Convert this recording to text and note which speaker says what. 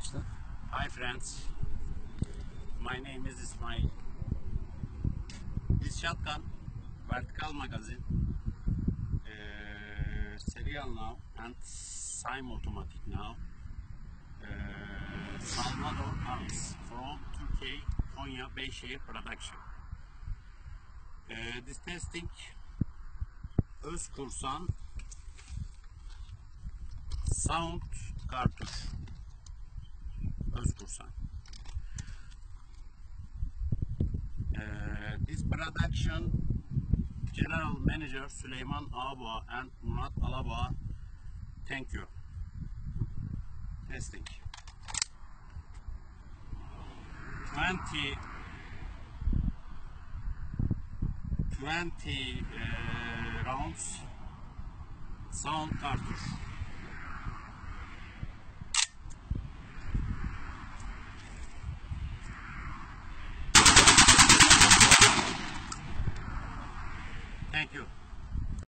Speaker 1: başla.
Speaker 2: Hi friends, my name is Ismail. This shotgun, vertical magazine, serial now and semi-automatic now. Salvador Arms from Turkey, Konya Beyşehir production. This testing Özkursan sound kartuş. Özkursan. This production General Manager Süleyman Ağabağ and Murat Alabağ. Thank you. Testing. 20 rounds sound kartuş. Thank you.